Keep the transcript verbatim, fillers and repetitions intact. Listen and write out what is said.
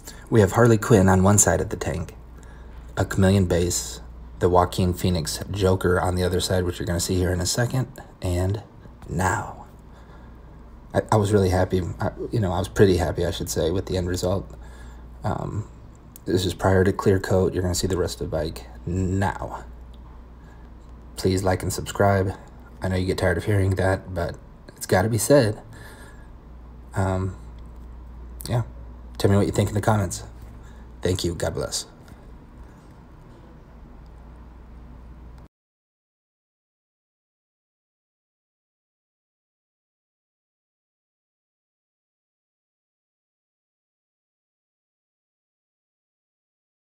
We have Harley Quinn on one side of the tank, a Chameleon base, the Joaquin Phoenix Joker on the other side, which you're going to see here in a second, and now. I, I was really happy, I, you know, I was pretty happy, I should say, with the end result. Um, this is prior to clear coat. You're going to see the rest of the bike now. Please like and subscribe. I know you get tired of hearing that, but it's got to be said. Um, yeah. Tell me what you think in the comments. Thank you. God bless.